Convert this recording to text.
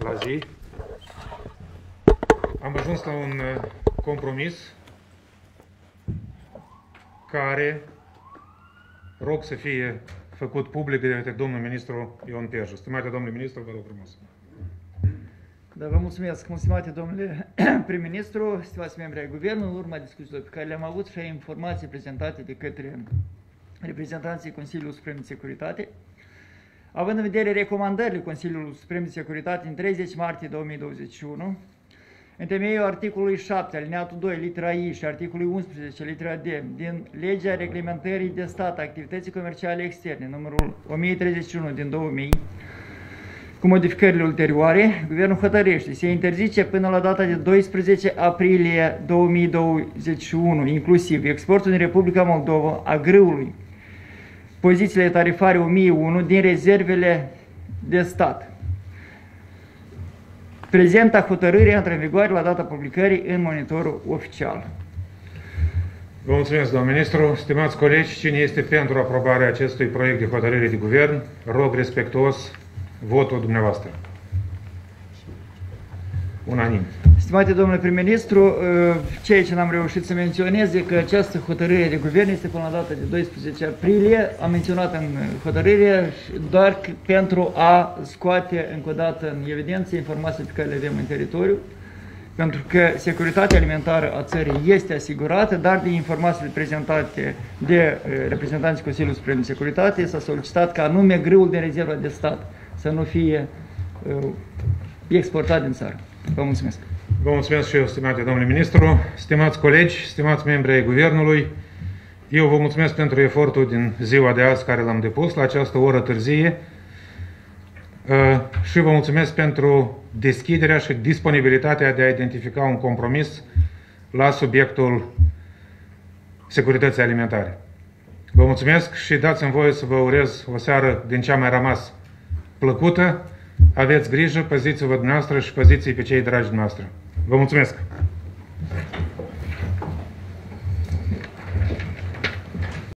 la zi. Am ajuns la un compromis care rog să fie făcut public de către domnul ministru Ion Terju. Stimate domnule ministru, vă rog frumos. Da, vă mulțumesc, stimate domnule prim-ministru, stimați membri ai Guvernului, în urma discuțiilor pe care le-am avut și a informații prezentate de către reprezentanții Consiliului Suprem de Securitate, având în vedere recomandările Consiliului Suprem de Securitate din 30 martie 2021, în temeiul articolului 7, alineatul 2, litera I și articolului 11, litera D, din Legea Reglementării de Stat a Activității Comerciale Externe, numărul 1031 din 2000, cu modificările ulterioare, Guvernul hotărăște se interzice până la data de 12 aprilie 2021, inclusiv exportul din Republica Moldova a grâului, pozițiile tarifare 1001 din rezervele de stat. Prezenta hotărâre intră în vigoare la data publicării în monitorul oficial. Vă mulțumesc, domnul ministru. Stimați colegi, cine este pentru aprobarea acestui proiect de hotărâre de guvern, rog respectuos votul dumneavoastră. Unanim. Stimate domnule prim-ministru, ceea ce n-am reușit să menționez e că această hotărâre de guvern este până la data de 12 aprilie. Am menționat în hotărâre doar pentru a scoate încă o dată în evidență informații pe care le avem în teritoriu, pentru că securitatea alimentară a țării este asigurată, dar de informațiile prezentate de reprezentanții Consiliului Suprem de Securitate s-a solicitat ca anume grâul din rezerva de stat să nu fie exportat din țară. Vă mulțumesc. Vă mulțumesc și eu, stimate domnule ministru, stimați colegi, stimați membri ai Guvernului. Eu vă mulțumesc pentru efortul din ziua de azi care l-am depus la această oră târzie și vă mulțumesc pentru deschiderea și disponibilitatea de a identifica un compromis la subiectul securității alimentare. Vă mulțumesc și dați-mi voie să vă urez o seară din cea mai rămas plăcută. Aveți grijă, păziți-vă dumneavoastră și păziți-i pe cei dragi dumneavoastră. Vă mulțumesc!